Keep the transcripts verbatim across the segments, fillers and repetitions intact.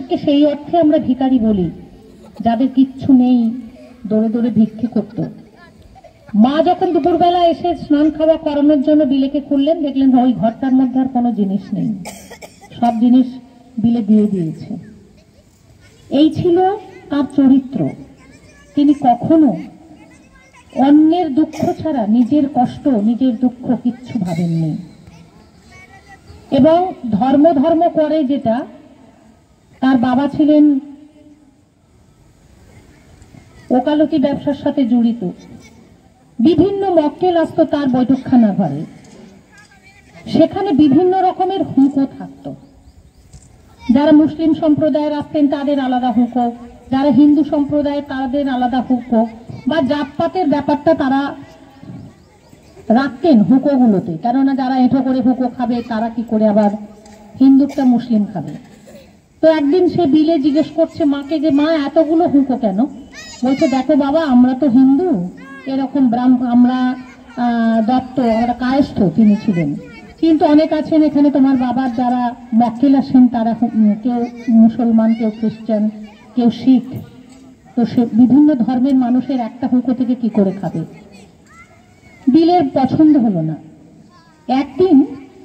যাদেরকে সেই অর্থে আমরা ভিখারি বলি, যাদের কিচ্ছু নেই, দৌড়ে দৌড়ে ভিক্ষে করত। মা যখন দুপুরবেলা এসে স্নান খাওয়া করানোর জন্য বিলেকে খুললেন, দেখলেন ওই ঘরটার মধ্যে আর কোনো জিনিস নেই, সব জিনিস বিলে দিয়ে দিয়েছে। এই ছিল তার চরিত্র। তিনি কখনো অন্যের দুঃখ ছাড়া নিজের কষ্ট, নিজের দুঃখ কিচ্ছু ভাবেননি। এবং ধর্ম ধর্ম করে যেটা, তার বাবা ছিলেন ওকালতি ব্যবসার সাথে জড়িত, বিভিন্ন মক্কেল আসতো তার বৈঠকখানা ঘরে, সেখানে বিভিন্ন রকমের হুঁকো থাকতো। যারা মুসলিম সম্প্রদায়ের আসতেন তাদের আলাদা হুঁকো, যারা হিন্দু সম্প্রদায়ের তাদের আলাদা হুঁকো, বা জাতপাতের ব্যাপারটা তারা রাখতেন হুঁকোগুলোতে, কেননা যারা এঁঠো করে হুঁকো খাবে তারা কি করে আবার হিন্দুটা মুসলিম খাবে। তো একদিন সে বিলে জিজ্ঞেস করছে মাকে যে মা এতগুলো হুঁকো কেন? বলছে দেখো বাবা, আমরা তো হিন্দু, এরকম ব্রাহ্ম আমরা দত্ত, আমরা কায়স্থ তিনি ছিলেন, কিন্তু অনেক আছেন এখানে তোমার বাবার যারা মক্কেল আসেন তারা কেউ মুসলমান, কেউ খ্রিস্টান, কেউ শিখ, তো সে বিভিন্ন ধর্মের মানুষের একটা হুঁকো থেকে কি করে খাবে? বিলের পছন্দ হলো না। একদিন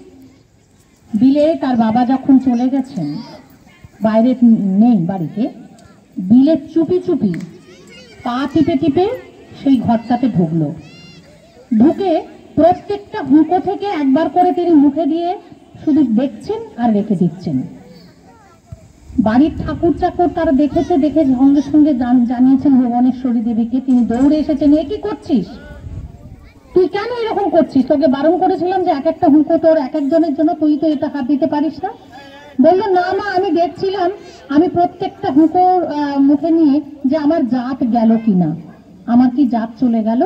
বিলে তার বাবা যখন চলে গেছেন, বাইরে নেই বাড়িতে, বিলে চুপি চুপি পা টিপে টিপে সেই ঘরটাতে ঢুকলো। ঢুকে প্রত্যেকটা হুঁকো থেকে একবার করে তিনি মুখে দিয়ে শুধু দেখছেন আর রেখে দিচ্ছেন। বাড়ির ঠাকুর চাকর তারা দেখেছে, দেখে সঙ্গে সঙ্গে জানিয়েছেন ভুবনেশ্বরী দেবীকে। তিনি দৌড়ে এসেছেন, এ কি করছিস তুই, কেন এরকম করছিস? তোকে বারণ করেছিলাম যে এক একটা হুঁকো তোর এক একজনের জন্য, তুই তো এটা হাত দিতে পারিস না। বললো না মা, আমি দেখছিলাম, আমি প্রত্যেকটা হুঁকোর মুখে নিয়ে যে আমার জাত গেল কিনা, আমার কি জাত চলে গেল।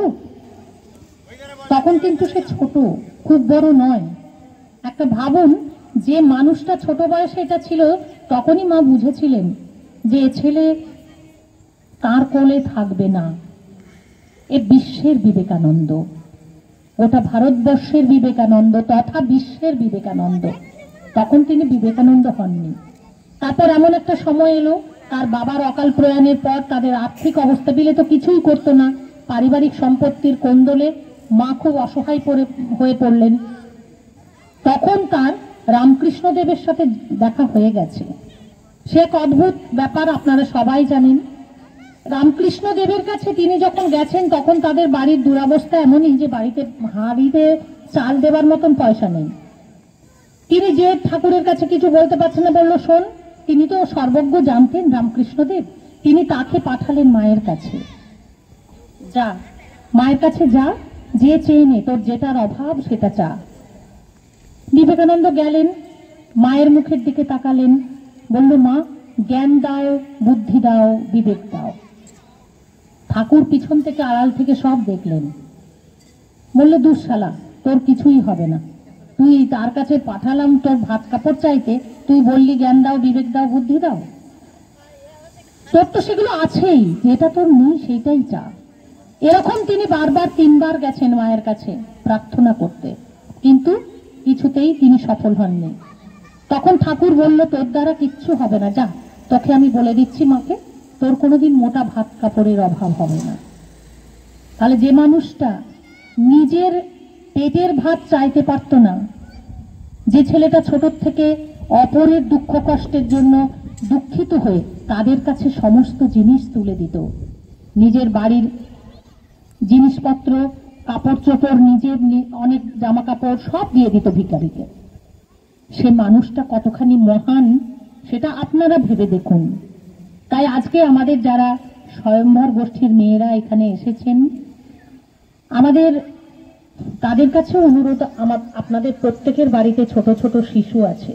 তখন কিন্তু সে ছোট, খুব বড় নয়। একটা ভাবুন, যে মানুষটা ছোট বয়সে এটা ছিল, তখনই মা বুঝেছিলেন যে এ ছেলে তার কোলে থাকবে না। এ বিশ্বের বিবেকানন্দ, ওটা ভারতবর্ষের বিবেকানন্দ তথা বিশ্বের বিবেকানন্দ। তখন তিনি বিবেকানন্দ হননি। তারপর এমন একটা সময় এলো, তার বাবার অকাল প্রয়াণের পর তাদের আর্থিক অবস্থা, বিলে তো কিছুই করতো না, পারিবারিক সম্পত্তির কোন্দলে মা খুব অসহায় হয়ে পড়লেন। তখন তার রামকৃষ্ণ দেবের সাথে দেখা হয়ে গেছে। সে এক অদ্ভুত ব্যাপার, আপনারা সবাই জানেন। রামকৃষ্ণ দেবের কাছে তিনি যখন গেছেন, তখন তাদের বাড়ির দুরবস্থা এমনই যে বাড়িতে হাঁড়িতে চাল দেবার মতন পয়সা নেই। তিনি যে ঠাকুরের কাছে কিছু বলতে পারছেন না, বললো শোন, তিনি তো সর্বজ্ঞ জানতেন রামকৃষ্ণদেব, তিনি তাকে পাঠালেন মায়ের কাছে। যা মায়ের কাছে যা, যে চেয়ে নে, তোর যেটার অভাব সেটা চা। বিবেকানন্দ গেলেন, মায়ের মুখের দিকে তাকালেন, বলল মা, জ্ঞান দাও, বুদ্ধি দাও, বিবেক দাও। ঠাকুর পিছন থেকে আড়াল থেকে সব দেখলেন, বললে দুঃশালা, তোর কিছুই হবে না, তুই তার কাছে পাঠালাম তোর ভাত কাপড় চাইতে, তুই বললি জ্ঞান দাও, বিবেক দাও, বুদ্ধি দাও। তোর তো সেগুলো আছেই, যেটা তোর নেই সেইটাই চা। এরকম তিনি বারবার তিনবার গেছেন মায়ের কাছে প্রার্থনা করতে, কিন্তু কিছুতেই তিনি সফল হননি। তখন ঠাকুর বলল, তোর দ্বারা কিচ্ছু হবে না, যা, তোকে আমি বলে দিচ্ছি মাকে, তোর কোনোদিন মোটা ভাত কাপড়ের অভাব হবে না। তাহলে যে মানুষটা নিজের পেটের ভাত চাইতে পারত না, যে ছেলেটা ছোট থেকে অপরের দুঃখ কষ্টের জন্য দুঃখিত হয়ে তাদের কাছে সমস্ত জিনিস তুলে দিত, নিজের বাড়ির জিনিসপত্র, কাপড় চোপড়, নিজের অনেক জামা কাপড় সব দিয়ে দিত ভিখারিকে, সে মানুষটা কতখানি মহান সেটা আপনারা ভেবে দেখুন। তাই আজকে আমাদের যারা স্বয়ম্বর গোষ্ঠীর মেয়েরা এখানে এসেছেন, আমাদের তাদের কাছে অনুরোধ, আমার আপনাদের প্রত্যেকের বাড়িতে ছোট ছোট শিশু আছে,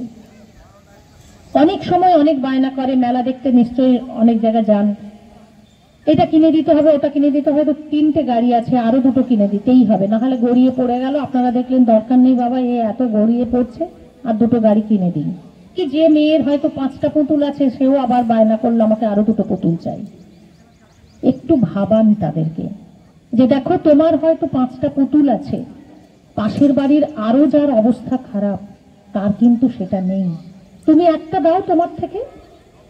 অনেক সময় অনেক বায়না করে, মেলা দেখতে নিশ্চয়ই অনেক জায়গা যান, এটা কিনে দিতে হবে, ওটা কিনে দিতে হবে, তো তিনটে গাড়ি আছে, আরো দুটো কিনে দিতেই হবে, না হলে গড়িয়ে পড়ে গেল। আপনারা দেখলেন দরকার নেই বাবা, এ এত গড়িয়ে পড়ছে, আর দুটো গাড়ি কিনে দিন। কি যে মেয়ের হয়তো পাঁচটা পুতুল আছে, সেও আবার বায়না করলো আমাকে আরো দুটো পুতুল চাই। একটু ভাবান তাদেরকে যে দেখো, তোমার হয়তো পাঁচটা পুতুল আছে, পাশের বাড়ির আরো যার অবস্থা খারাপ তার কিন্তু সেটা নেই, তুমি একটা দাও তোমার থেকে,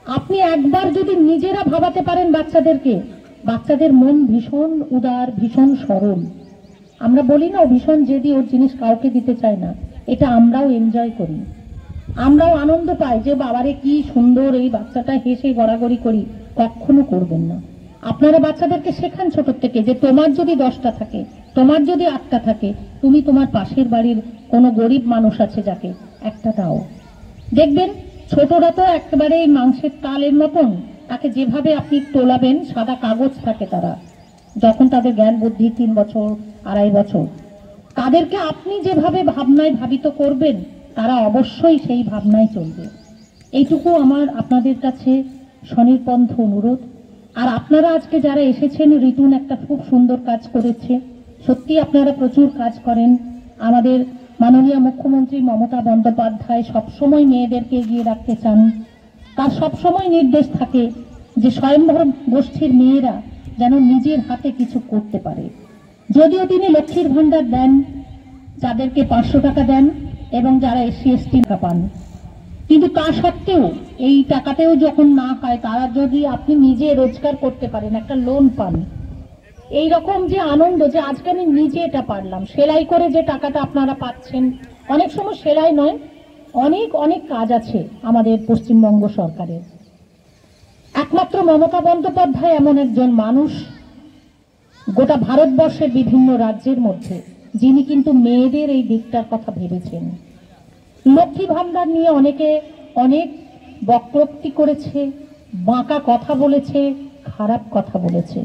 আপনি একবার যদি নিজেরা ভাবাতে পারেন বাচ্চাদেরকে, বাচ্চাদের মন ভীষণ উদার, ভীষণ সরল। আমরা বলি না ও ভীষণ জেদি, ওর জিনিস কাউকে দিতে চায় না, এটা আমরাও এনজয় করি, আমরাও আনন্দ পাই যে বাবারে কি সুন্দর এই বাচ্চাটা, হেসে গড়াগড়ি করি। কখনো করবেন না। আপনারা বাচ্চাদেরকে শেখান ছোট থেকে যে তোমার যদি দশটা থাকে, তোমার যদি আটটা থাকে, তুমি তোমার পাশের বাড়ির কোনো গরিব মানুষ আছে যাকে একটা দাও। দেখবেন ছোটরা তো একেবারে এই মাংসের তালের মতন, তাকে যেভাবে আপনি তোলাবেন, সাদা কাগজ থাকে তারা, যখন তাদের জ্ঞান বুদ্ধি তিন বছর আড়াই বছর, তাদেরকে আপনি যেভাবে ভাবনায় ভাবিত করবেন, তারা অবশ্যই সেই ভাবনায় চলবে। এইটুকু আমার আপনাদের কাছে স্বনির্বন্ধ অনুরোধ। আর আপনারা আজকে যারা এসেছেন, রিতুন একটা খুব সুন্দর কাজ করেছে, সত্যি আপনারা প্রচুর কাজ করেন। আমাদের মাননীয় মুখ্যমন্ত্রী মমতা বন্দ্যোপাধ্যায় সবসময় মেয়েদেরকে এগিয়ে রাখতে চান। তার সবসময় নির্দেশ থাকে যে স্বয়ম্বর গোষ্ঠীর মেয়েরা যেন নিজের হাতে কিছু করতে পারে। যদিও তিনি লক্ষ্মীর ভান্ডার দেন, যাদেরকে পাঁচশো টাকা দেন এবং যারা এসসি এসটি টাকা পান, কিন্তু তা সত্ত্বেও এই টাকাতেও যখন না হয়, তারা যদি আপনি নিজে রোজগার করতে পারেন, একটা লোন পান, এই রকম যে আনন্দ যে আজকে আমি নিজে এটা পারলাম, সেলাই করে যে টাকাটা আপনারা পাচ্ছেন, অনেক সময় সেলাই নয়, অনেক অনেক কাজ আছে আমাদের পশ্চিমবঙ্গ সরকারের। একমাত্র মমতা বন্দ্যোপাধ্যায় এমন একজন মানুষ গোটা ভারতবর্ষের বিভিন্ন রাজ্যের মধ্যে, যিনি কিন্তু মেয়েদের এই দিকটার কথা ভেবেছেন। লক্ষ্মী ভান্ডার নিয়ে অনেকে অনেক বক্রোক্তি করেছে, বাঁকা কথা বলেছে, খারাপ কথা বলেছে।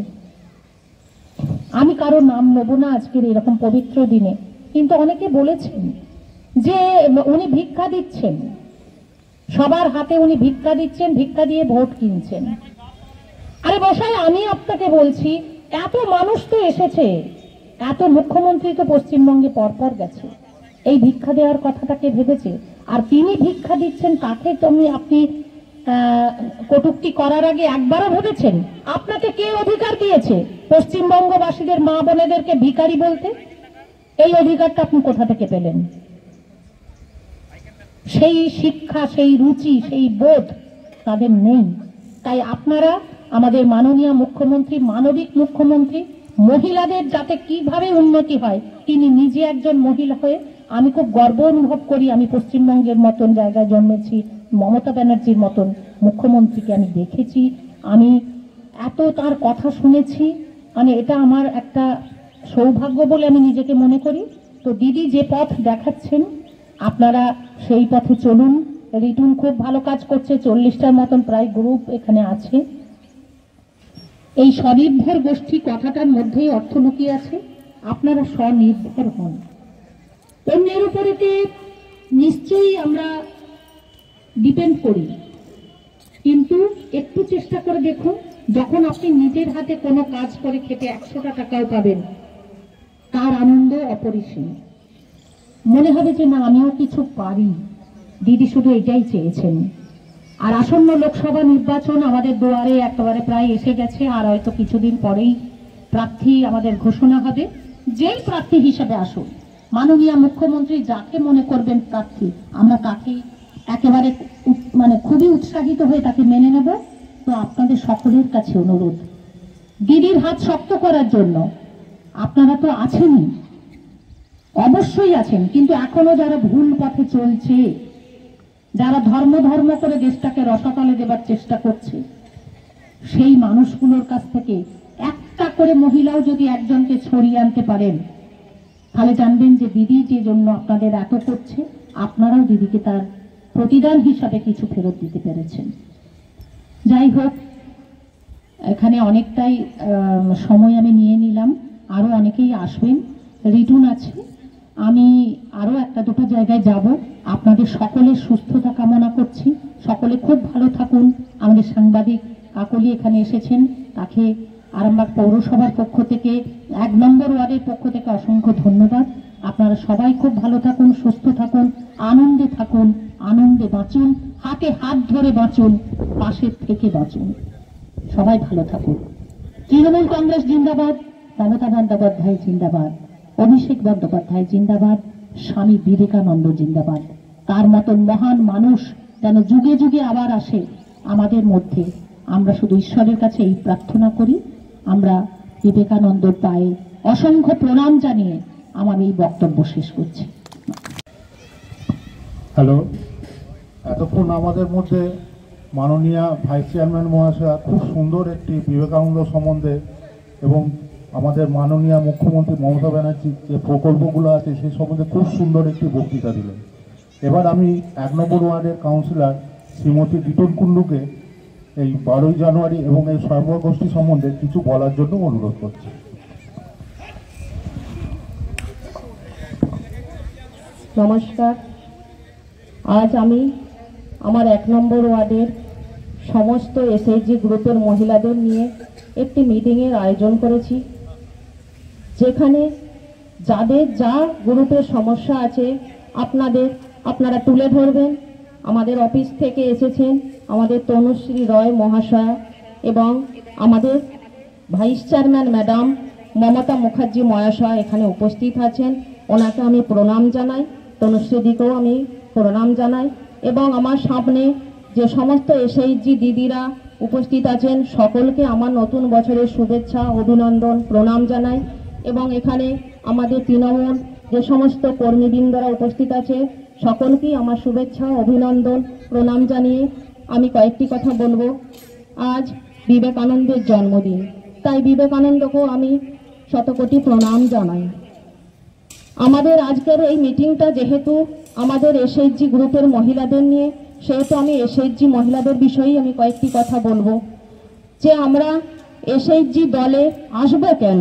আমি কারো নাম নেব না আজকের এরকম পবিত্র দিনে, কিন্তু অনেকে বলেছেন যে উনি ভিক্ষা দিচ্ছেন, সবার হাতে উনি ভিক্ষা দিচ্ছেন, ভিক্ষা দিয়ে ভোট কিনছেন। আরে বসাই, আমি আপনাকে বলছি, এত মানুষ তো এসেছে, এত মুখ্যমন্ত্রী তো পশ্চিমবঙ্গে পরপর গেছে, এই ভিক্ষা দেওয়ার কথাটাকে ভেবেছে? আর তিনি ভিক্ষা দিচ্ছেন, তাকে তুমি আপনি কটূক্তি করার আগে একবারও ভেবেছেন? আপনাকে কে অধিকার দিয়েছে পশ্চিমবঙ্গবাসীদের মা বোনেদেরকে ভিখারি বলতে? এই অধিকারটা আপনি কোথা থেকে পেলেন? সেই শিক্ষা, সেই রুচি, সেই বোধ তাদের নেই। তাই আপনারা, আমাদের মাননীয় মুখ্যমন্ত্রী, মানবিক মুখ্যমন্ত্রী, মহিলাদের যাতে কিভাবে উন্নতি হয়, তিনি নিজে একজন মহিলা হয়ে, আমি খুব গর্ব অনুভব করি আমি পশ্চিমবঙ্গের মতন জায়গায় জন্মেছি, মমতা ব্যানার্জির মতন মুখ্যমন্ত্রীকে আমি দেখেছি, আমি এত তার কথা শুনেছি, মানে এটা আমার একটা সৌভাগ্য বলে আমি নিজেকে মনে করি। তো দিদি যে পথ দেখাচ্ছেন, আপনারা সেই পথে চলুন। রিতুন খুব ভালো কাজ করছে, চল্লিশটার মতন প্রায় গ্রুপ এখানে আছে। এই স্বনির্ভর গোষ্ঠী কথাটার মধ্যেই অর্থ লুকিয়ে আছে, আপনারা স্বনির্ভর হন। অন্যের উপরেতে নিশ্চয়ই আমরা ডিপেন্ড করি, কিন্তু একটু চেষ্টা করে দেখুন, যখন আপনি নিজের হাতে কোনো কাজ করে খেতে একশোটা টাকাও পাবেন, তার আনন্দ অপরিসীম। মনে হবে যে না, আমিও কিছু পারি। দিদি শুধু এটাই চেয়েছেন। আর আসন্ন লোকসভা নির্বাচন আমাদের দুয়ারে একেবারে প্রায় এসে গেছে, আর হয়তো কিছুদিন পরেই প্রার্থী আমাদের ঘোষণা হবে। যেই প্রার্থী হিসেবে আসুন, মাননীয় মুখ্যমন্ত্রী যাকে মনে করবেন প্রার্থী, আমরা তাকেই একেবারে মানে খুবই উৎসাহিত হয়ে তাকে মেনে নেব। তো আপনাদের সকলের কাছে অনুরোধ, দিদির হাত শক্ত করার জন্য। আপনারা তো আছেনই, অবশ্যই আছেন, কিন্তু এখনো যারা ভুল পথে চলছে, যারা ধর্ম ধর্ম করে দেশটাকে রসাতলে দেবার চেষ্টা করছে, সেই মানুষগুলোর কাছ থেকে একটা করে মহিলাও যদি একজনকে ছড়িয়ে আনতে পারেন, তাহলে জানবেন যে দিদি যে জন্য আপনাদের এত করছে, আপনারাও দিদিকে তার প্রতিদান হিসাবে কিছু ফেরত দিতে পেরেছেন। যাই হোক, এখানে অনেকটাই সময় আমি নিয়ে নিলাম, আরো অনেকেই আসবেন, রিতুন আছে, আমি আরো একটা দুটো জায়গায় যাব। আপনাদের সকলের সুস্থতা কামনা করছি, সকলে খুব ভালো থাকুন। আমাদের সাংবাদিক কাকলি এখানে এসেছেন, তাকে আরামবাগ পৌরসভার পক্ষ থেকে, এক নম্বর ওয়ার্ডের পক্ষ থেকে অসংখ্য ধন্যবাদ। আপনারা সবাই খুব ভালো থাকুন, সুস্থ থাকুন, আনন্দে থাকুন, আনন্দে বাঁচুন, হাতে হাত ধরে বাঁচুন, পাশের থেকে বাঁচুন। সবাই ভালো থাকুন। তৃণমূল কংগ্রেস জিন্দাবাদ, মমতা বন্দ্যোপাধ্যায় জিন্দাবাদ, অভিষেক বন্দ্যোপাধ্যায় জিন্দাবাদ, স্বামী বিবেকানন্দ জিন্দাবাদ। তার মতন মহান মানুষ যেন যুগে যুগে আবার আসে, আমাদের মধ্যে আমরা শুধু ঈশ্বরের কাছে এই প্রার্থনা করি। আমরা বিবেকানন্দর পায়ে অসংখ্য প্রণাম জানিয়ে আমার এই বক্তব্য শেষ করছি। হ্যালো, এতক্ষণ আমাদের মধ্যে মাননীয় ভাইস চেয়ারম্যান মহাশয় খুব সুন্দর একটি বিবেকানন্দ সম্বন্ধে এবং আমাদের মাননীয় মুখ্যমন্ত্রী মমতা ব্যানার্জির যে প্রকল্পগুলো আছে সেই সম্বন্ধে খুব সুন্দর একটি বক্তৃতা দিলেন। এবার আমি এক নম্বর ওয়ার্ডের কাউন্সিলর শ্রীমতী রিটন কুণ্ডুকে এই বারোই জানুয়ারি এবং এই স্বয়ম্বর গোষ্ঠী সম্বন্ধে কিছু বলার জন্য অনুরোধ করছি। নমস্কার। আজ আমি আমার এক নম্বর ওয়ার্ডের সমস্ত এসএইচজি গ্রুপের মহিলাদের নিয়ে একটি মিটিংয়ের আয়োজন করেছি, যেখানে যাদের যা গ্রুপের সমস্যা আছে আপনাদের আপনারা তুলে ধরবেন। আমাদের অফিস থেকে এসেছেন আমাদের তনুশ্রী রয় মহাশয়া এবং আমাদের vice chairman madam Mamata Mukherjee মহাশয় এখানে উপস্থিত আছেন। ওনাকে আমি প্রণাম জানাই, তনুশ্রীদিকেও আমি প্রণাম জানাই এবং আমার সামনে যে সমস্ত এসএইচজি দিদিরা উপস্থিত আছেন সকলকে আমার নতুন বছরের শুভেচ্ছা অভিনন্দন প্রণাম জানাই। এবং এখানে আমাদের তৃণমূল যে সমস্ত কর্মীবৃন্দরা উপস্থিত আছে সকলকেই আমার শুভেচ্ছা অভিনন্দন প্রণাম জানিয়ে আমি কয়েকটি কথা বলবো। আজ বিবেকানন্দের জন্মদিন, তাই বিবেকানন্দকেও আমি শতকোটি প্রণাম জানাই। আমাদের আজকের এই মিটিংটা যেহেতু আমাদের এসএইচজি গ্রুপের মহিলাদের নিয়ে, সেহেতু আমি এসএইচজি মহিলাদের বিষয়েই আমি কয়েকটি কথা বলবো। যে আমরা এসএইচজি দলে আসবো কেন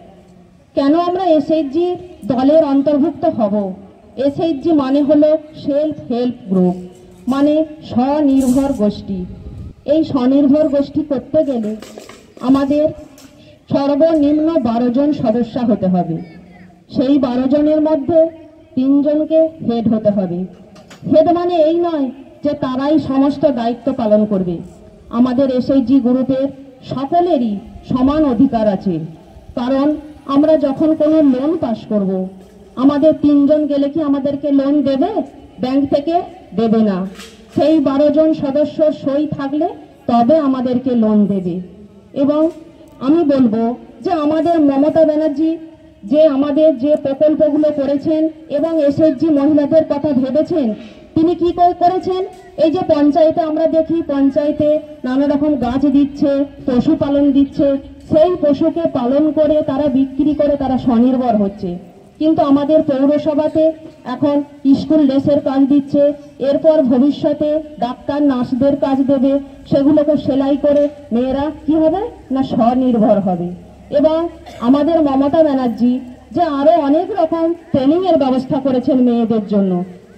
কেন আমরা এসএইচজি দলের অন্তর্ভুক্ত হব। এসএইচজি মানে হলো সেলফ হেল্প গ্রুপ, মানে স্বনির্ভর গোষ্ঠী। এই স্বনির্ভর গোষ্ঠী করতে গেলে আমাদের সর্বনিম্ন বারো জন সদস্য হতে হবে। সেই বারো জনের মধ্যে তিনজনকে হেড হতে হবে। হেড মানে এই নয় যে তারাই সমস্ত দায়িত্ব পালন করবে। আমাদের এসএইচজি গ্রুপের সকলেরই সমান অধিকার আছে, কারণ আমরা যখন কোনো লোন পাস করব, আমাদের তিনজন গেলে কি আমাদেরকে লোন দেবে? ব্যাংক থেকে দেবে না। সেই বারো জন সদস্যর সই থাকলে তবে আমাদেরকে লোন দেবে। এবং আমি বলবো যে আমাদের মমতা ব্যানার্জি যে আমাদের যে প্রকল্পগুলো করেছেন এবং এসএইচজি মহিলাদের কথা ভেবেছেন, তিনি কি করেছেন? এই যে পঞ্চায়েতে আমরা দেখি পঞ্চায়েতে নানা রকম গাছ দিচ্ছে, পশুপালন দিচ্ছে, সেই পশুকে পালন করে তারা বিক্রি করে তারা স্বনির্ভর হচ্ছে। কিন্তু আমাদের পৌরসভাতে এখন স্কুল ড্রেসের কাজ দিচ্ছে, এরপর ভবিষ্যতে ডাক্তার নার্সদের কাজ দেবে, সেগুলোকে সেলাই করে মেয়েরা কি হবে না স্বনির্ভর হবে। এবং আমাদের মমতা ব্যানার্জি যে আরো অনেক রকম ট্রেনিং এর ব্যবস্থা করেছেন মেয়েদের জন্য,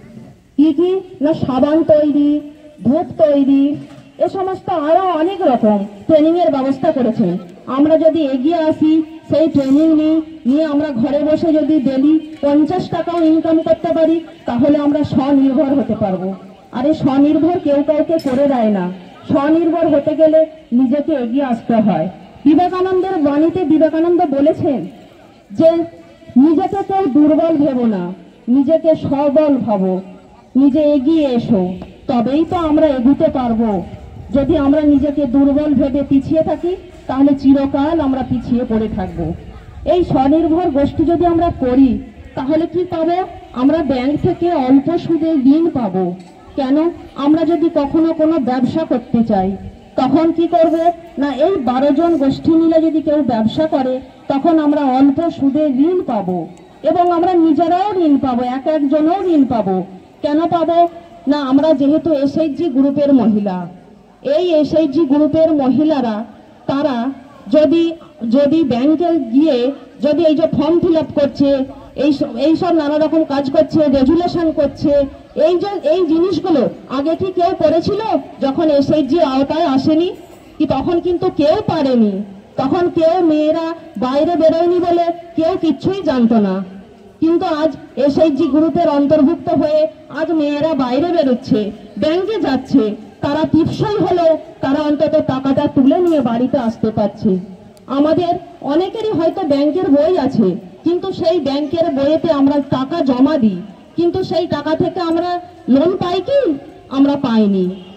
কি কি না সাবান তৈরি, ধূপ তৈরি, এ সমস্ত আরো অনেক রকম ট্রেনিং এর ব্যবস্থা করেছেন। আমরা যদি এগিয়ে আসি, সেই ট্রেনিং নিই, নিয়ে আমরা ঘরে বসে যদি ডেলি পঞ্চাশ টাকাও ইনকাম করতে পারি, তাহলে আমরা স্বনির্ভর হতে পারবো। আর এই স্বনির্ভর কেউ কাউকে করে দেয় না। স্বনির্ভর হতে গেলে নিজেকে এগিয়ে আসতে হয়। বিবেকানন্দের বাণীতে বিবেকানন্দ বলেছেন যে নিজেকে কেউ দুর্বল ভেবো না, নিজেকে সবল ভাবো, নিজে এগিয়ে এসো, তবেই তো আমরা এগোতে পারবো। যদি আমরা নিজেকে দুর্বল ভেবে পিছিয়ে থাকি, তাহলে চিরকাল আমরা পিছিয়ে পড়ে থাকবো। এই স্বনির্ভর গোষ্ঠী যদি আমরা করি, তাহলে কি পাবো? আমরা ব্যাংক থেকে অল্প সুদে ঋণ পাবো। কেন? আমরা যদি কখনো কোনো ব্যবসা করতে চাই, তখন কি করব না এই বারো জন গোষ্ঠী মিলে যদি কেউ ব্যবসা করে, তখন আমরা অল্প সুদে ঋণ পাবো এবং আমরা নিজেরাও ঋণ পাবো, এক একজনও ঋণ পাবো। কেন পাবো না? আমরা যেহেতু এসএইচজি গ্রুপের মহিলা, এই এসএইচজি গ্রুপের মহিলারা তারা যদি যদি ব্যাংকে গিয়ে যদি এই যে ফর্ম ফিল আপ করছে, এই এইসব নানা রকম কাজ করছে, রেজুলেশন করছে, এই যে এই জিনিসগুলো আগে কি কেউ করেছিল? যখন এসএইচজি আওতায় আসেনি কি তখন কিন্তু কেউ পারেনি। তখন কেউ মেয়েরা বাইরে বেরোয়নি বলে কেউ কিচ্ছুই জানতো না। কিন্তু আজ এসএইচজি গ্রুপের অন্তর্ভুক্ত হয়ে আজ মেয়েরা বাইরে বেরোচ্ছে, ব্যাংকে যাচ্ছে, তারা টিপসই হলেও তারা অন্তত টাকাটা তুলে নিয়ে বাড়িতে আসতে পারছে। আমাদের অনেকেরই হয়তো ব্যাংকের বই আছে, কিন্তু সেই ব্যাংকের বইয়েতে আমরা টাকা জমা দিই, কিন্তু সেই টাকা থেকে আমরা লোন পাই কি? আমরা পাইনি।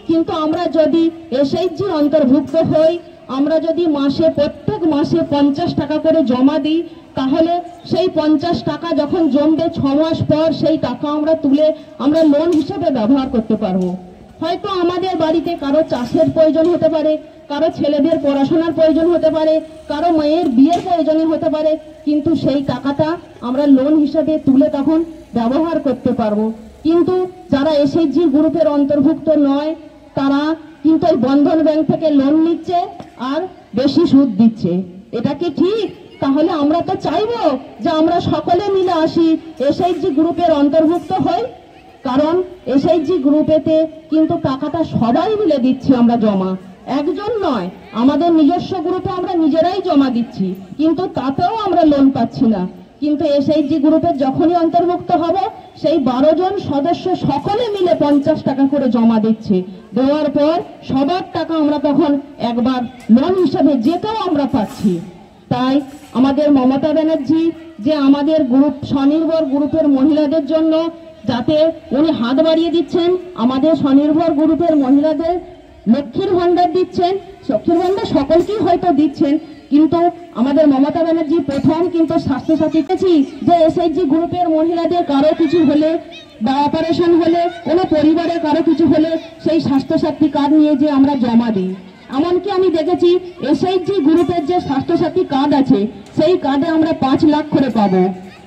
কিন্তু আমরা যদি এসএইচজি অন্তর্ভুক্ত হই, আমরা যদি মাসে প্রত্যেক মাসে পঞ্চাশ টাকা করে জমা দিই, তাহলে সেই পঞ্চাশ টাকা যখন জমবে ছ মাস পর সেই টাকা আমরা তুলে আমরা লোন হিসেবে ব্যবহার করতে পারবো। হয়তো আমাদের বাড়িতে কারো চাষের প্রয়োজন হতে পারে, কারো ছেলেদের পড়াশোনার প্রয়োজন হতে পারে, কারো মেয়ের বিয়ের প্রয়োজন হতে পারে, কিন্তু সেই টাকাটা আমরা লোন হিসেবে তুলে তখন ব্যবহার করতে পারবো। কিন্তু যারা এসএইচজি গ্রুপের অন্তর্ভুক্ত নয়, তারা কিন্তু এই বন্ধন ব্যাংক থেকে লোন নিচ্ছে আর বেশি সুদ দিচ্ছে। এটা কি ঠিক? তাহলে আমরা তো চাইবো যে আমরা সকলে মিলে আসি, এসএইচজি গ্রুপের অন্তর্ভুক্ত হই। কারণ এসএইচজি গ্রুপেতে কিন্তু টাকাটা সবাই মিলে দিচ্ছি আমরা জমা, একজন নয়, আমাদের নিজস্ব গ্রুপে আমরা নিজেরাই জমা দিচ্ছি, কিন্তু তাতেও আমরা লোন পাচ্ছি না। কিন্তু এসএইচজি গ্রুপের যখনই অন্তর্ভুক্ত হবে, সেই বারো জন সদস্য সকলে মিলে পঞ্চাশ টাকা করে জমা দিচ্ছে। দেওয়ার পর সবার টাকা আমরা তখন একবার লোন হিসাবে যেটাও আমরা পাচ্ছি। তাই আমাদের মমতা ব্যানার্জি যে আমাদের গ্রুপ স্বনির্ভর গ্রুপের মহিলাদের জন্য যাতে উনি হাত বাড়িয়ে দিচ্ছেন, আমাদের স্বনির্ভর গ্রুপের মহিলাদের লক্ষ্মীর ভান্ডার দিচ্ছেন, লক্ষ্মীর ভান্ডার সকলকেই হয়তো দিচ্ছেন, কিন্তু আমাদের মমতা ব্যানার্জি প্রথম কিন্তু স্বাস্থ্যসাথী পেয়েছি যে এসএইচজি গ্রুপের মহিলাদের কারো কিছু হলে বা অপারেশন হলে, কোনো পরিবারে কারো কিছু হলে সেই স্বাস্থ্যসাথী কার্ড নিয়ে যে আমরা জমা দিই। এমনকি আমি দেখেছি এসএইচজি গ্রুপের যে স্বাস্থ্যসাথী কার্ড আছে, সেই কার্ডে আমরা পাঁচ লাখ করে পাবো।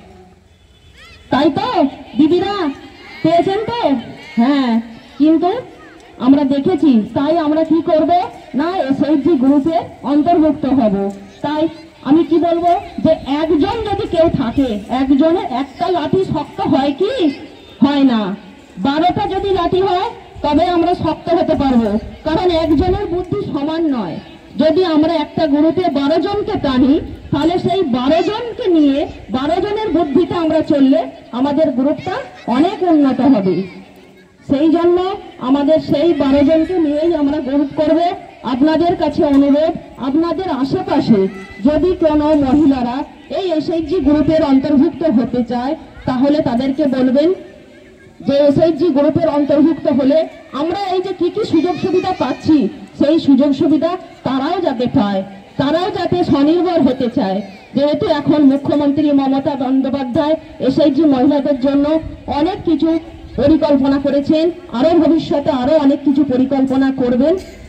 তাই তো দিদিরা পেয়েছেন তো? হ্যাঁ, কিন্তু আমরা দেখেছি, তাই আমরা কি করব না এসএইচজি গ্রুপে অন্তর্ভুক্ত হব। তাই আমি কি বলবো যে একজন যদি কেউ থাকে, একজনের একটা লাঠি শক্ত হয় কি? হয় না। বারোটা যদি লাঠি হয় তবে আমরা শক্ত হতে পারবো, কারণ একজনের বুদ্ধি সমান নয়। যদি আমরা একটা গ্রুপে বারো জনকে টানি, তাহলে সেই বারো জনকে নিয়ে বারো জনের বুদ্ধিতে আমরা চললে আমাদের গ্রুপটা অনেক উন্নত হবে। সেই জন্য আমাদের সেই বারো জনকে নিয়েই আমরা গ্রুপ করব। আপনাদের কাছে অনুরোধ, আপনাদের আশেপাশে যদি কোনো মহিলারা এই এসএইচজি গ্রুপের অন্তর্ভুক্ত হতে চায়, তাহলে তাদেরকে বলবেন যে এসএইচজি গ্রুপের অন্তর্ভুক্ত হলে আমরা এই যে কি কি সুযোগ সুবিধা পাচ্ছি, সেই সুযোগ সুবিধা তারাও যাতে পায়, তারাও যাতে স্বনির্ভর হতে চায়। যেহেতু এখন মুখ্যমন্ত্রী মমতা বন্দ্যোপাধ্যায় এসএইচজি মহিলাদের জন্য অনেক কিছু পরিকল্পনা করেছেন, আরো ভবিষ্যতে আরো অনেক কিছু পরিকল্পনা করবেন।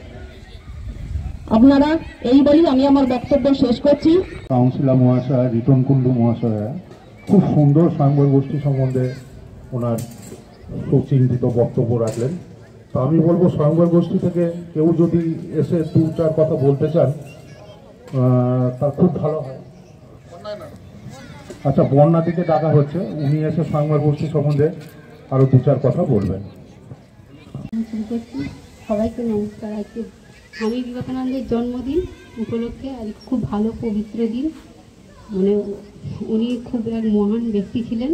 আপনারা এই বলি আমি আমার বক্তব্য শেষ করছি। কাউন্সিলর মহাশয়, রিটন কুন্ডু মহাশয়া খুব সুন্দর স্বয়ংবর গোষ্ঠী সম্বন্ধে ওনার সুচিন্তিত বক্তব্য রাখলেন। তো আমি বলবো স্বয়ংবর গোষ্ঠী থেকে কেউ যদি এসে দু চার কথা বলতে চান তা খুব ভালো হয়। আচ্ছা, বন্যাদিকে ডাকা হচ্ছে, উনি এসে স্বয়ংবর গোষ্ঠী সম্বন্ধে আরো দু চার কথা বলবেন। সবাইকে নমস্কার। আজকে স্বামী বিবেকানন্দের জন্মদিন উপলক্ষে আজ খুব ভালো পবিত্র দিন। মানে উনি খুব এক মহান ব্যক্তি ছিলেন।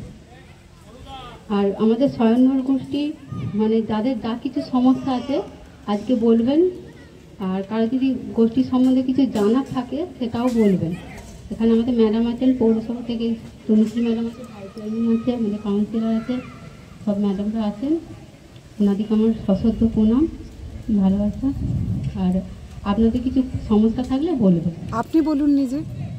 আর আমাদের স্বয়ংবর গোষ্ঠী মানে যাদের যা কিছু সমস্যা আছে আজকে বলবেন, আর কারো যদি গোষ্ঠী সম্বন্ধে কিছু জানার থাকে সেটাও বলবেন। এখানে আমাদের ম্যাডাম আছেন পৌরসভা থেকে, তনুশ্রী ম্যাডাম আছে, ভাইস চেয়ারম্যান আছে, আমাদের কাউন্সিলর আছে, সব ম্যাডামরা আছেন। ওনাদিকে আমার সশ্রদ্ধ প্রণাম, ভালোবাসা। আর আপনাদের কিছু সমস্যা থাকলে বলবেন। আপনি বলুন নিজে।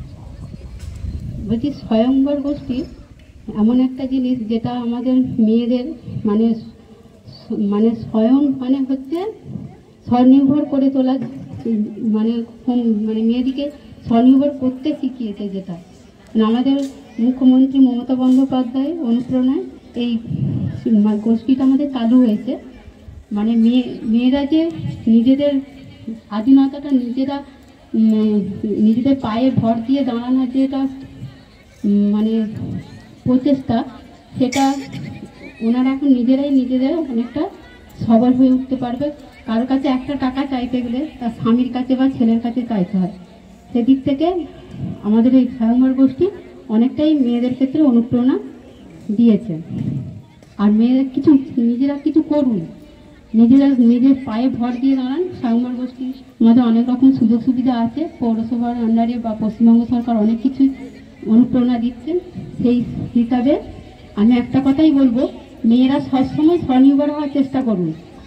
বলছি স্বয়ংবর গোষ্ঠী এমন একটা জিনিস যেটা আমাদের মেয়েদের মানে মানে স্বয়ং মানে হচ্ছে স্বনির্ভর করে তোলা, মানে মানে মেয়েদিকে স্বনির্ভর করতে শিখিয়েছে। যেটা মানে আমাদের মুখ্যমন্ত্রী মমতা বন্দ্যোপাধ্যায় অনুপ্রেরণায় এই গোষ্ঠীটা আমাদের চালু হয়েছে। মানে মেয়ে মেয়েরা যে নিজেদের স্বাধীনতাটা নিজেরা নিজেদের পায়ে ভর দিয়ে দাঁড়ানোর যেটা মানে প্রচেষ্টা, সেটা ওনারা এখন নিজেরাই নিজেদের অনেকটা সবল হয়ে উঠতে পারবে। কারোর কাছে একটা টাকা চাইতে গেলে তার স্বামীর কাছে বা ছেলের কাছে চাইতে হয়। সেদিক থেকে আমাদের এই স্বয়ংবর গোষ্ঠী অনেকটাই মেয়েদের ক্ষেত্রে অনুপ্রেরণা দিয়েছে। আর মেয়েরা কিছু নিজেরা কিছু করুন, নিজেরা নিজের পায়ে ভর দিয়ে দাঁড়ান। স্বয়ংবর গোষ্ঠী আমাদের অনেক রকম সুযোগ সুবিধা আছে, পৌরসভার আন্ডারে বা পশ্চিমবঙ্গ সরকার অনেক কিছু অনুপ্রেরণা দিচ্ছেন। সেই হিসাবে আমি একটা কথাই বলবো, মেয়েরা সবসময় স্বনির্ভর হওয়ার চেষ্টা করুন।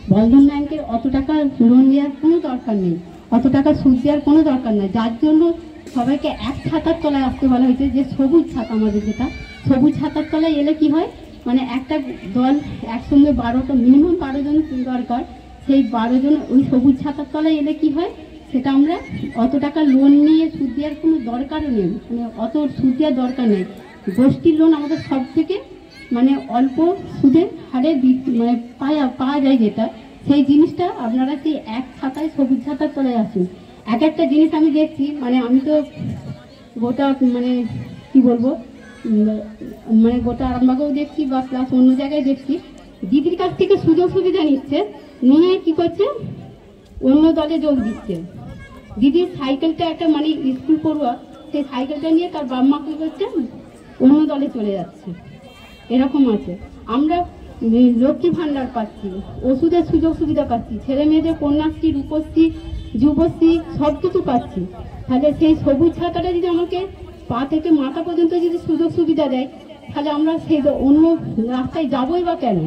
বন্ধন ব্যাংকের অত টাকা লোন নেওয়ার কোনো দরকার নেই, অত টাকা সুদ দেওয়ার কোনো দরকার নেই। যার জন্য সবাইকে এক ছাতার তলায় আসতে বলা হয়েছে, যে সবুজ ছাতা আমাদের যেটা, সবুজ ছাতার তলায় এলে কি হয়, মানে একটা দল একসঙ্গে বারোটা মিনিমাম বারো জন দরকার, সেই বারো জন ওই সবুজ ছাতার তলায় এলে কি হয়, সেটা আমরা অত টাকা লোন নিয়ে সুদ দেওয়ার কোনো দরকারও নেই, মানে অত সুদ দেওয়ার দরকার নেই। গোষ্ঠীর লোন আমাদের সব থেকে মানে অল্প সুদের হারে মানে পাওয়া পাওয়া যায়, যেটা সেই জিনিসটা আপনারা সেই এক ছাতায় সবুজ ছাতার তলায় আসুন। এক একটা জিনিস আমি দেখছি, মানে আমি তো গোটা মানে কি বলবো মানে গোটা আরামবাগেও দেখছি বা প্লাস অন্য জায়গায় দেখছি, দিদির কাছ থেকে সুযোগ সুবিধা নিচ্ছে, নিয়ে কি করছে অন্য দলে যোগ দিচ্ছে। দিদির সাইকেলটা একটা মানে স্কুল পড়ুয়া, সেই সাইকেলটা নিয়ে তার বাবা মা কি করছে অন্য দলে চলে যাচ্ছে, এরকম আছে। আমরা লক্ষ্মী ভাণ্ডার পাচ্ছি, ওষুধের সুযোগ সুবিধা পাচ্ছি, ছেলে মেয়েদের কন্যাশ্রী, রূপশ্রী, যুবশ্রী সব কিছু পাচ্ছি। তাহলে সেই সবুজ ছাতাটা যদি আমাকে পা থেকে মাথা পর্যন্ত যদি সুযোগ সুবিধা দেয়, তাহলে আমরা সেই অন্য রাস্তায় যাবোই বা কেন?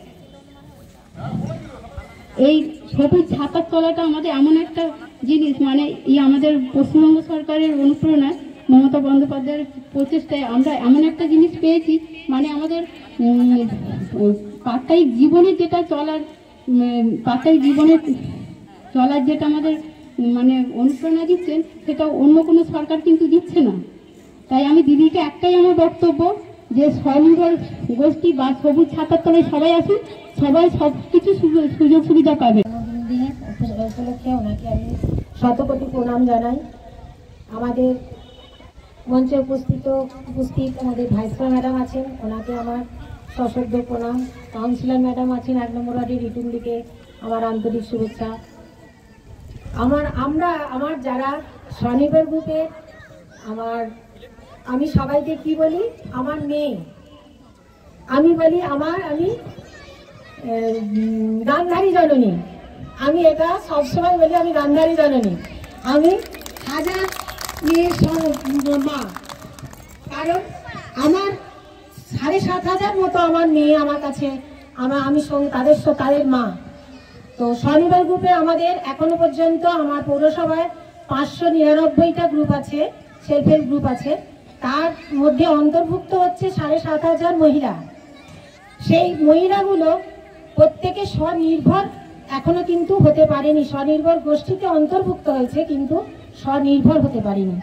এই সবুজ ছাতার তলাটা আমাদের এমন একটা জিনিস, মানে এই আমাদের পশ্চিমবঙ্গ সরকারের অনুপ্রেরণায়, মমতা বন্দ্যোপাধ্যায়ের প্রচেষ্টায় আমরা এমন একটা জিনিস পেয়েছি, মানে আমাদের পারিবারিক জীবনে যেটা চলার পারিবারিক জীবনে চলার যেটা আমাদের মানে অনুপ্রেরণা দিচ্ছেন, সেটা অন্য কোনো সরকার কিন্তু দিচ্ছে না। তাই আমি দিদিকে একটাই আমার বক্তব্য, যে স্বনির্ভর গোষ্ঠী বা সবুজ ছাতার তলায় সবাই আসুন, সবাই সব কিছু সুযোগ সুবিধা পাবে। দিনে উপলক্ষে ওনাকে আমি শতকোটি প্রণাম জানাই। আমাদের মঞ্চে উপস্থিত উপস্থিত আমাদের ভাইসরয় ম্যাডাম আছেন, ওনাকে আমার সশ্রদ্ধ প্রণাম। কাউন্সিলর ম্যাডাম আছেন এক নম্বর ওয়ার্ডের রিটুমলিকে আমার আন্তরিক শুভেচ্ছা। আমার আমরা আমার যারা স্বনির্ভর গ্রুপে আমার আমি সবাইকে কি বলি, আমার মেয়ে আমি বলি আমার আমি গান্ধারী জননী, আমি এটা সবসময় বলি আমি গান্ধারী জননী, আমি হাজার মেয়ের মা। কারণ আমার সাড়ে সাত হাজার মতো আমার মেয়ে আমার কাছে, আমার আমি তাদের তাদের মা। তো স্বনির্ভর গ্রুপে আমাদের এখনো পর্যন্ত আমার পৌরসভায় পাঁচশো নিরানব্বইটা গ্রুপ আছে, সেলফ হেল্প গ্রুপ আছে, তার মধ্যে অন্তর্ভুক্ত হচ্ছে সাড়ে সাত হাজার মহিলা। সেই মহিলাগুলো প্রত্যেকে স্বনির্ভর এখনো কিন্তু হতে পারেনি, স্বনির্ভর গোষ্ঠীতে অন্তর্ভুক্ত হয়েছে কিন্তু স্বনির্ভর হতে পারেনি।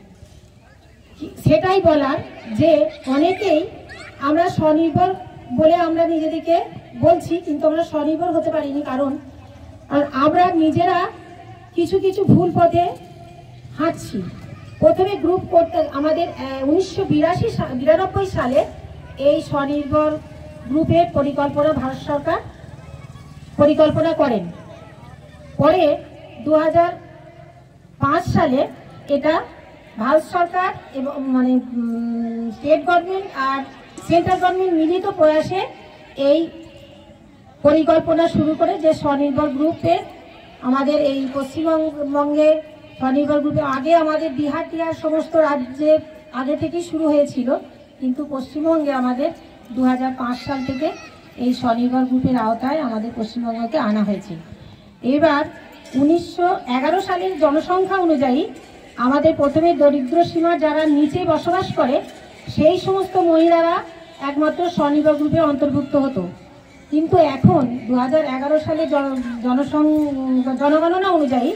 সেটাই বলার যে অনেকেই আমরা স্বনির্ভর বলে আমরা নিজেদেরকে বলছি, কিন্তু আমরা স্বনির্ভর হতে পারিনি, কারণ আমরা নিজেরা কিছু কিছু ভুল পথে হাঁটছি। প্রথমে গ্রুপ করতে আমাদের উনিশশো বিরাশি বিরানব্বই সালে এই স্বনির্ভর গ্রুপের পরিকল্পনা ভারত সরকার পরিকল্পনা করেন। পরে দু হাজার পাঁচ সালে এটা ভারত সরকার এবং মানে স্টেট গভর্নমেন্ট আর সেন্ট্রাল গভর্নমেন্ট মিলিত প্রয়াসে এই পরিকল্পনা শুরু করে, যে স্বনির্ভর গ্রুপে আমাদের এই পশ্চিমবঙ্গে স্বনির্ভর গ্রুপে আগে আমাদের বিহার টিহার সমস্ত রাজ্যে আগে থেকেই শুরু হয়েছিল, কিন্তু পশ্চিমবঙ্গে আমাদের দু হাজার পাঁচ সাল থেকে এই স্বনির্ভর গ্রুপের আওতায় আমাদের পশ্চিমবঙ্গকে আনা হয়েছে। এবার উনিশশো এগারো সালের জনসংখ্যা অনুযায়ী আমাদের প্রথমে দরিদ্র সীমার যারা নিচে বসবাস করে সেই সমস্ত মহিলারা একমাত্র স্বনির্ভর গ্রুপে অন্তর্ভুক্ত হতো, কিন্তু এখন দু হাজার এগারো সালে জনসং জনগণনা অনুযায়ী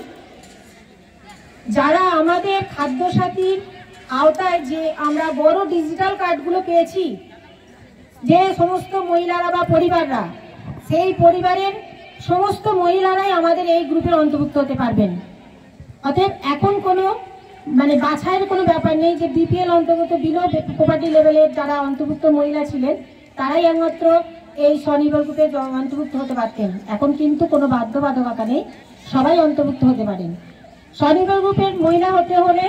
যারা আমাদের খাদ্যসাথীর আওতায় যে আমরা বড় ডিজিটাল কার্ডগুলো পেয়েছি, যে সমস্ত মহিলারা বা পরিবাররা, সেই পরিবারের সমস্ত মহিলারাই আমাদের এই গ্রুপে অন্তর্ভুক্ত হতে পারবেন। অতএব এখন কোনো মানে বাছাইয়ের কোনো ব্যাপার নেই যে বিপিএল অন্তর্গত বিলো পভার্টি লেভেলের যারা অন্তর্ভুক্ত মহিলা ছিলেন তারাই একমাত্র এই স্বনির্ভর গ্রুপে অন্তর্ভুক্ত হতে পারতেন। এখন কিন্তু কোনো বাধ্যবাধকতা নেই, সবাই অন্তর্ভুক্ত হতে পারেন। স্বনির্ভর গ্রুপের মহিলা হতে হলে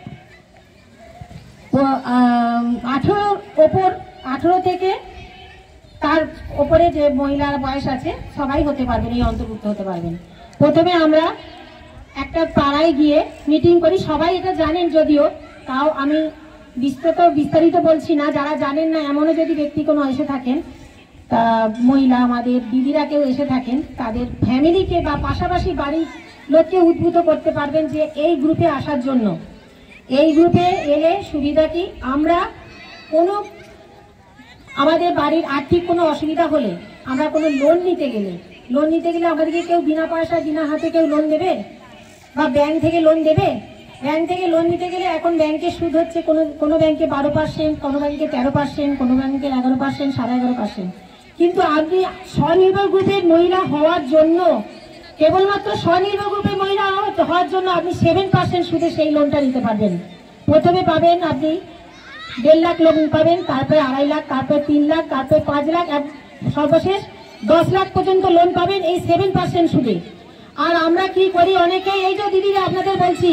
আঠেরো ওপর আঠেরো থেকে তার ওপরে যে মহিলার বয়স আছে সবাই হতে পারবেন, এই অন্তর্ভুক্ত হতে পারবেন। প্রথমে আমরা একটা পাড়ায় গিয়ে মিটিং করি, সবাই এটা জানেন যদিও, তাও আমি বিস্তারিত বিস্তারিত বলছি না, যারা জানেন না এমনও যদি ব্যক্তি কোনো এসে থাকেন, তা মহিলা আমাদের দিদিরা কেউ এসে থাকেন, তাদের ফ্যামিলিকে বা পাশাপাশি বাড়ির লোককে উদ্বুদ্ধ করতে পারবেন যে এই গ্রুপে আসার জন্য। এই গ্রুপে এলে সুবিধা কি, আমরা কোনো আমাদের বাড়ির আর্থিক কোনো অসুবিধা হলে, আমরা কোনো লোন নিতে গেলে লোন নিতে গেলে আমাদেরকে কেউ বিনা পয়সা বিনা হাতে কেউ লোন দেবে বা ব্যাংক থেকে লোন দেবে? ব্যাংক থেকে লোন নিতে গেলে এখন ব্যাংকের সুদ হচ্ছে কোনো কোনো ব্যাংকে বারো পার্সেন্ট, কোনো ব্যাংকে তেরো পার্সেন্ট, কোনো ব্যাংকে এগারো পার্সেন্ট, সাড়ে এগারো পার্সেন্ট। কিন্তু আপনি স্বনির্ভর গ্রুপের মহিলা হওয়ার জন্য, কেবলমাত্র স্বনির্ভর গ্রুপের মহিলা হওয়ার জন্য আপনি সেভেন পার্সেন্ট সুদে সেই লোনটা নিতে পারবেন। প্রথমে পাবেন আপনি দেড় লাখ লোন পাবেন, তারপরে আড়াই লাখ, তারপরে তিন লাখ, তারপরে পাঁচ লাখ, সর্বশেষ দশ লাখ পর্যন্ত লোন পাবেন এই সেভেন পার্সেন্ট সুদে। আর আমরা কি করি, অনেকেই, এই যে দিদিরা আপনাদের বলছি,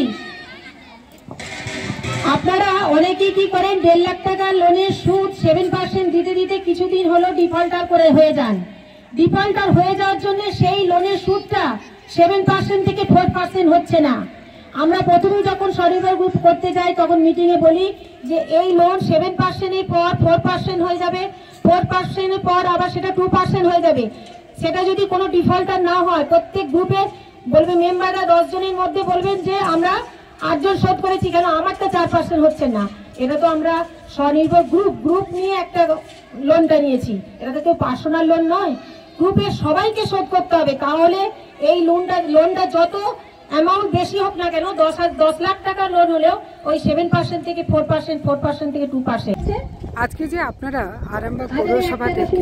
আপনারা অনেকেই কি করেন, দেড় লাখ টাকা লোনের সুদ সেভেন পার্সেন্ট দিতে দিতে কিছুদিন হলো ডিফল্টার করে হয়ে যান। ডিফল্টার হয়ে যাওয়ার জন্য সেই লোনের সুদটা সেভেন পার্সেন্ট থেকে ফোর পার্সেন্ট হচ্ছে না। আমরা প্রথমেই যখন স্বনির্ভর গ্রুপ করতে যাই তখন মিটিংয়ে বলি যে এই লোন সেভেন পার্সেন্টের পর ফোর পার্সেন্ট হয়ে যাবে, ফোর পার্সেন্টের পর আবার সেটা টু পার্সেন্ট হয়ে যাবে। সেটা যদি কোনো ডিফল্টার না হয়, প্রত্যেক গ্রুপে বলবে মেম্বাররা দশ জনের মধ্যে বলবেন যে আমরা আটজন শোধ করেছি, কেন আমারটা চার পার্সেন্ট হচ্ছে না। এটা তো আমরা স্বনির্ভর গ্রুপ গ্রুপ নিয়ে একটা লোনটা নিয়েছি, এটা তো কেউ পার্সোনাল লোন নয়। গ্রুপের সবাইকে শোধ করতে হবে, তাহলে এই লোনটা লোনটা যত অ্যামাউন্ট বেশি হোক না কেন, দশ দশ লাখ টাকার লোন হলেও ওই সেভেন পার্সেন্ট থেকে ফোর পার্সেন্ট, ফোর পার্সেন্ট থেকে টু পার্সেন্ট। আজকে যে আপনারা আরামবাগ পৌরসভা থেকে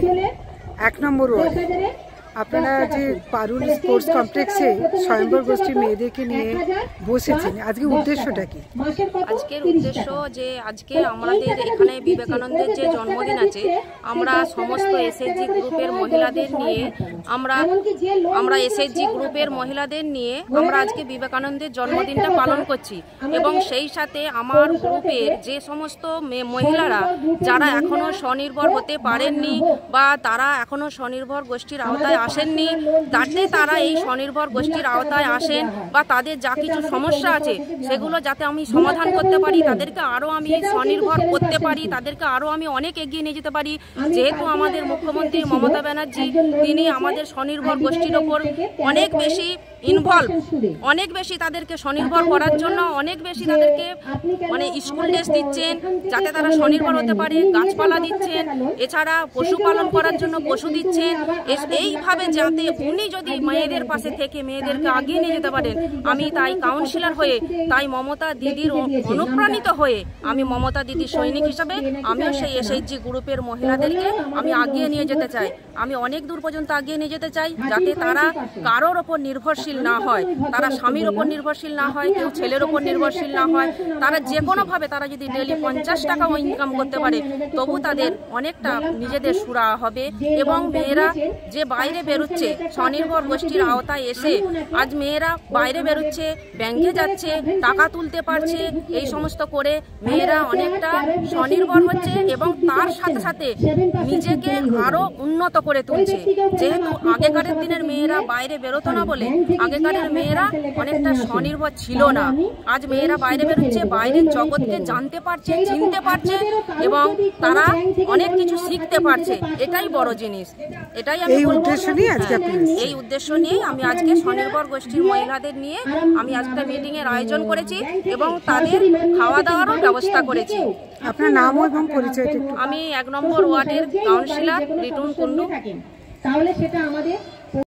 এক নম্বর ওয়ার্ডে আপনারা যে পারুল স্পোর্টস কমপ্লেক্সে স্বয়ম্বর গোষ্ঠীর মেয়েদেরকে নিয়ে বসেছেন, আজকে উদ্দেশ্যটা কি? আজকের উদ্দেশ্য যে আজকে আমাদের এখানে বিবেকানন্দের যে জন্মদিন আছে, আমরা সমস্ত এসএইচজি গ্রুপের মহিলাদের নিয়ে আমরা আমরা এসএইচজি গ্রুপের মহিলাদের নিয়ে আমরা আজকে বিবেকানন্দের জন্মদিনটা পালন করছি। এবং সেই সাথে আমার গ্রুপের যে সমস্ত মহিলারা যারা এখনো স্বনির্ভর হতে পারেননি বা তারা এখনো স্বনির্ভর গোষ্ঠীর আওতায় আসেননি, যাতে তারা এই স্বনির্ভর গোষ্ঠীর আওতায় আসেন বা তাদের যা কিছু সমস্যা আছে সেগুলো যাতে আমি সমাধান করতে পারি, তাদেরকে আরও আমি স্বনির্ভর করতে পারি, তাদেরকে আরও আমি অনেক এগিয়ে নিয়ে যেতে পারি। যেহেতু আমাদের মুখ্যমন্ত্রী মমতা ব্যানার্জি তিনি আমাদের স্বনির্ভর গোষ্ঠীর ওপর অনেক বেশি ইনভলভ, অনেক বেশি তাদেরকে স্বনির্ভর করার জন্য অনেক বেশি তাদেরকে মানে স্কুল ড্রেস দিচ্ছেন যাতে তারা স্বনির্ভর হতে পারে, গাছপালা দিচ্ছেন, এছাড়া পশুপালন করার জন্য পশু দিচ্ছেন। এইভাবে যাতে উনি যদি মেয়েদের পাশে থেকে মেয়েদেরকে আগিয়ে নিয়ে যেতে পারেন, আমি তাই কাউন্সিলর হয়ে, তাই মমতা দিদির অনুপ্রাণিত হয়ে, আমি মমতা দিদির সৈনিক হিসাবে আমিও সেই এসএইচজি গ্রুপের মহিলাদেরকে আমি আগিয়ে নিয়ে যেতে চাই। আমি অনেক দূর পর্যন্ত আগিয়ে নিয়ে যেতে চাই যাতে তারা কারোর ওপর নির্ভরশীল না হয়, তারা স্বামীর ওপর নির্ভরশীল না হয়, কেউ ছেলের ওপর নির্ভরশীল না হয়। তারা যে কোনোভাবে তারা যদি ডেলি পঞ্চাশ টাকাও ইনকাম করতে পারে তবু তাদের অনেকটা নিজেদের সুরা হবে। এবং মেয়েরা যে বাইরে বেরোচ্ছে স্বনির্ভর গোষ্ঠীর আওতায় এসে, আজ মেয়েরা বাইরে বেরোচ্ছে, ব্যাংকে যাচ্ছে, টাকা তুলতে পারছে, এই সমস্ত করে মেয়েরা অনেকটা স্বনির্ভর হচ্ছে এবং তার সাথে সাথে নিজেকে আরো উন্নত করে তুলছে। যেহেতু আগেকারের দিনের মেয়েরা বাইরে বেরোতো না বলে আগেকারের মেয়েরা অনেকটা স্বনির্ভর ছিল না, আজ মেয়েরা বাইরে বেরোচ্ছে, বাইরের জগৎকে জানতে পারছে, চিনতে পারছে এবং তারা অনেক কিছু শিখতে পারছে। এটাই বড় জিনিস। এটাই আমি এই উদ্দেশ্য নিয়ে আজকে এই উদ্দেশ্য নিয়ে আমি আজকে স্বনির্ভর গোষ্ঠীর মহিলাদের নিয়ে আমি আজকে মিটিং এর আয়োজন করেছি এবং তাদের খাওয়া দাওয়ারও ব্যবস্থা করেছি। আপনার নাম এবং পরিচয়? আমি এক নম্বর ওয়ার্ডের কাউন্সিলর রিটুন কুন্ডু। তাহলে সেটা আমাদের